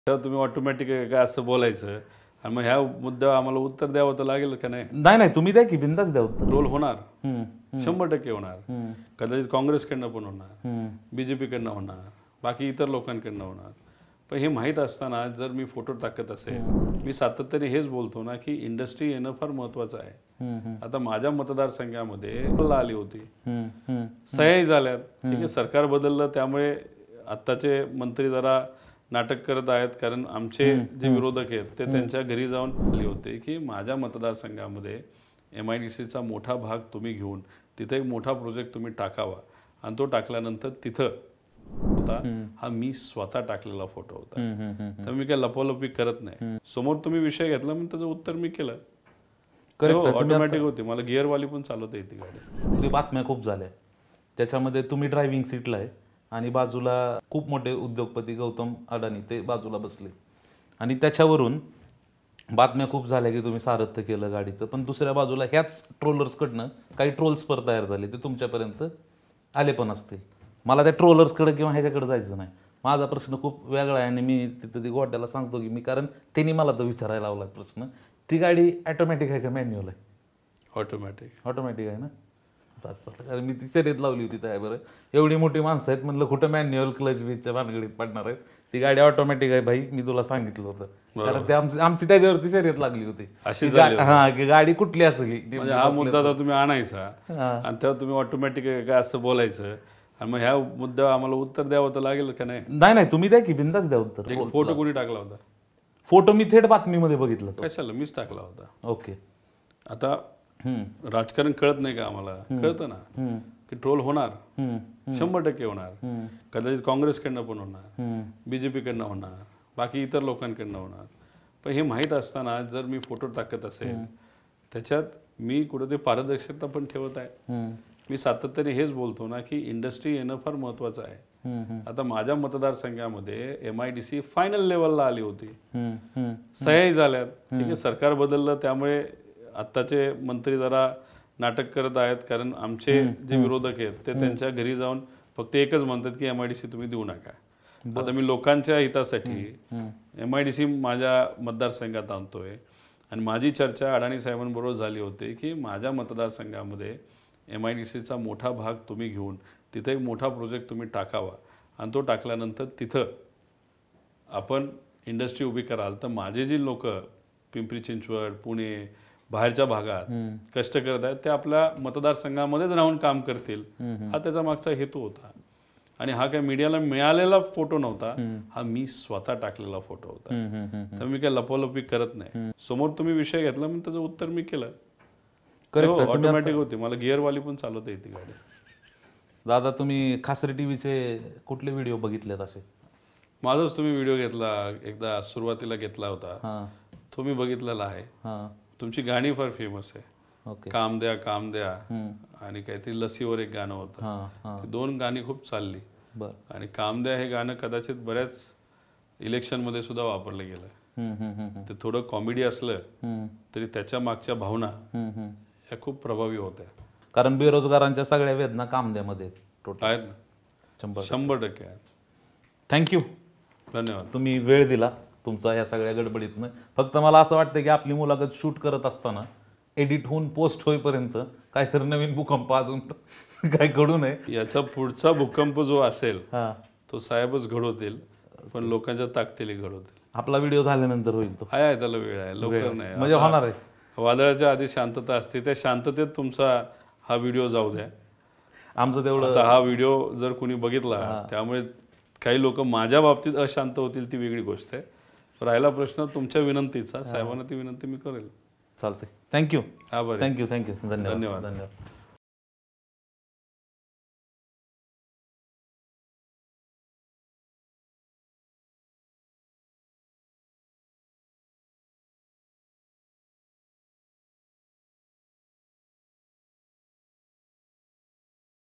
तेव्हा तुम्ही ऑटोमॅटिक काय असं बोलायचं आणि मग ह्या मुद्द्यावर आम्हाला उत्तर द्यावं तर लागेल का नाही? नाही तुम्ही द्या की बिंदास द्या उत्तर. रोल होणार, हम्म, 100% होणार. कदाचित काँग्रेसकडनं पण होणार, बीजेपीकडनं होणार, बाकी इतर लोकांकडनं होणार. पण हे माहीत असताना जर मी फोटो टाकत असेल, मी सातत्याने हेच बोलतो ना की इंडस्ट्री येणं फार महत्त्वाचं आहे. आता माझ्या मतदारसंघामध्ये आली होती, सह्याही झाल्यात, ठीक आहे, सरकार बदललं त्यामुळे आत्ताचे मंत्री जरा नाटक करत आहेत, कारण आमचे जे विरोधक आहेत ते त्यांच्या घरी जाऊन आले होते की माझ्या मतदारसंघामध्ये MIDCचा मोठा भाग तुम्ही घेऊन तिथे एक मोठा प्रोजेक्ट तुम्ही टाकावा. आणि तो टाकल्यानंतर तिथं होता हा मी स्वतः टाकलेला फोटो होता. तर मी काय लपवलपी करत नाही. समोर तुम्ही विषय घेतला म्हणून त्याचं उत्तर मी केलं. ऑटोमॅटिक होती, मला गिअरवाली पण चालवता येते गाडी. बातम्या खूप झाल्या त्याच्यामध्ये. तुम्ही ड्रायव्हिंग सीटला आहे आणि बाजूला खूप मोठे उद्योगपती गौतम अडानी ते बाजूला बसले आणि त्याच्यावरून बातम्या खूप झाल्या की तुम्ही सारथ्य केलं गाडीचं. पण दुसऱ्या बाजूला ह्याच ट्रोलर्सकडनं काही ट्रोल्स पर तयार झाले, ते तुमच्यापर्यंत आले पण असतील. मला त्या ट्रोलर्सकडे किंवा ह्याच्याकडे जायचं नाही. माझा प्रश्न खूप वेगळा आहे आणि मी तिथं ती गोट्याला सांगतो की मी, कारण त्यांनी मला तो विचारायला लावला प्रश्न, ती गाडी ऑटोमॅटिक आहे का मॅन्युअल आहे? ऑटोमॅटिक आहे ना. कारण मी ती शर्यत लावली होती त्या बरं. एवढी मोठी माणसं आहेत म्हणलं, कुठं मॅन्युअल क्लच बीचच्या भानगडीत पडणार आहेत. ती गाडी ऑटोमॅटिक आहे भाई, मी तुला सांगितलं होतं. कारण ते आमची त्याच्यावरती शर्यत लागली होती. हा की गाडी कुठली असली, हा मुद्दा तर तुम्ही आणायचा आणि तेव्हा तुम्ही ऑटोमॅटिक काय असं बोलायचं आणि मग ह्या मुद्द्यावर आम्हाला उत्तर द्यावं तर लागेल का नाही? नाही तुम्ही द्या की बिंदास द्या उत्तर. फोटो कोणी टाकला होता? फोटो मी थेट बातमीमध्ये बघितलं. कशाला? मीच टाकला होता. ओके. आता राजकारण कळत नाही का आम्हाला? कळतं ना की ट्रोल होणार, 100% होणार. कदाचित काँग्रेसकडनं पण होणार, बीजेपीकडनं होणार, बाकी इतर लोकांकडनं होणार. पण हे माहीत असताना जर मी फोटो टाकत असेल त्याच्यात मी कुठेतरी पारदर्शकता पण ठेवत आहे. मी सातत्याने हेच बोलतो ना की इंडस्ट्री येणं फार महत्त्वाचं आहे. आता माझ्या मतदारसंघामध्ये MIDC फायनल लेवलला आली होती, सह्याही झाल्यात, ठीक आहे, सरकार बदललं त्यामुळे आत्ताचे मंत्री जरा नाटक करत आहेत, कारण आमचे जे विरोधक आहेत ते त्यांच्या घरी जाऊन फक्त एकच म्हणतात की MIDC तुम्ही देऊ नका. आता मी लोकांच्या हितासाठी MIDC माझ्या मतदारसंघात आणतोय आणि माझी चर्चा अडाणी साहेबांबरोबर झाली होती की माझ्या मतदारसंघामध्ये MIDCचा मोठा भाग तुम्ही घेऊन तिथे एक मोठा प्रोजेक्ट तुम्ही टाकावा आणि तो टाकल्यानंतर तिथं आपण इंडस्ट्री उभी कराल तर माझे जी लोक पिंपरी चिंचवड, पुणे, बाहेरच्या भागात कष्ट करत आहेत ते आपल्या मतदारसंघामध्येच राहून काम करतील, हा त्याचा मागचा हेतू होता. आणि हा काय मीडियाला मिळालेला फोटो नव्हता, हा मी स्वतः टाकलेला फोटो होता. तर मी काय लपवलपी करत नाही. समोर तुम्ही विषय घेतला म्हणून त्याचं उत्तर मी केलं. ऑटोमॅटिक होती, मला गिअरवाली पण चालवता येते गाडी. दादा तुम्ही खासरी टीव्हीचे कुठले व्हिडिओ बघितलेत असे? माझाच तुम्ही व्हिडिओ घेतला एकदा, सुरुवातीला घेतला होता, तो मी बघितलेला आहे. तुमची गाणी फार फेमस आहे, काम द्या काम द्या आणि काहीतरी लसीवर एक गाणं होतं. 2 गाणी खूप चालली. आणि काम द्या हे गाणं कदाचित बऱ्याच इलेक्शनमध्ये सुद्धा वापरलं गेलं. ते थोडं कॉमेडी असलं तरी त्याच्या मागच्या भावना ह्या खूप प्रभावी होत्या. कारण बेरोजगारांच्या सगळ्या वेदना कामद्यामध्ये आहेत ना, 100% आहेत. थँक्यू, धन्यवाद. तुम्ही वेळ दिला तुमचा या सगळ्या गडबडीतनं. फक्त मला असं वाटतं की आपली मुलाखत शूट करत असताना एडिट होऊन पोस्ट होईपर्यंत काहीतरी नवीन भूकंप अजून काय घडू नये. याचा पुढचा भूकंप जो असेल तो साहेबच घडवतील, पण लोकांच्या ताकदीने घडवतील. आपला व्हिडिओ झाल्यानंतर होईल तो. आहे त्याला वेळ आहे, लवकर नाही. म्हणजे होणार आहे. वादळाच्या आधी शांतता असते, त्या शांततेत तुमचा हा व्हिडिओ जाऊ द्या. आमचं तेवढं. आता हा व्हिडिओ जर कोणी बघितला त्यामुळे काही लोक माझ्या बाबतीत अशांत होतील ती वेगळी गोष्ट आहे. राहिला प्रश्न तुमच्या विनंतीचा, साहेबांना ती विनंती मी करेल. चालते. थँक्यू. हा बरं, थँक्यू. धन्यवाद.